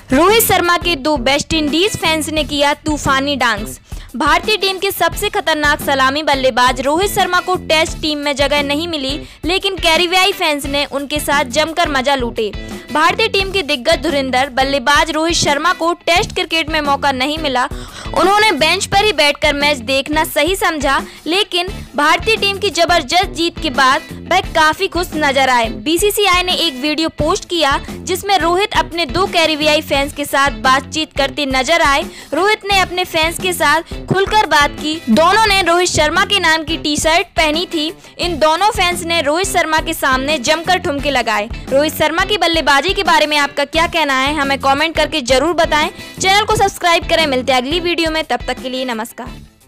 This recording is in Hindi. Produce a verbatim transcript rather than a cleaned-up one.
रोहित शर्मा के दो वेस्ट इंडीज फैंस ने किया तूफानी डांस। भारतीय टीम के सबसे खतरनाक सलामी बल्लेबाज रोहित शर्मा को टेस्ट टीम में जगह नहीं मिली, लेकिन कैरिबियाई फैंस ने उनके साथ जमकर मजा लूटे। भारतीय टीम के दिग्गज धुरंधर बल्लेबाज रोहित शर्मा को टेस्ट क्रिकेट में मौका नहीं मिला। उन्होंने बेंच पर ही बैठकर मैच देखना सही समझा, लेकिन भारतीय टीम की जबरदस्त जीत के बाद वह काफी खुश नजर आए। बीसीसीआई ने एक वीडियो पोस्ट किया जिसमें रोहित अपने दो कैरिबियाई फैंस के साथ बातचीत करते नजर आए। रोहित ने अपने फैंस के साथ खुलकर बात की। दोनों ने रोहित शर्मा के नाम की टी शर्ट पहनी थी। इन दोनों फैंस ने रोहित शर्मा के सामने जमकर ठुमके लगाए। रोहित शर्मा की बल्लेबाजी के बारे में आपका क्या कहना है, हमें कमेंट करके जरूर बताएं। चैनल को सब्सक्राइब करें। मिलते हैं अगली वीडियो में, तब तक के लिए नमस्कार।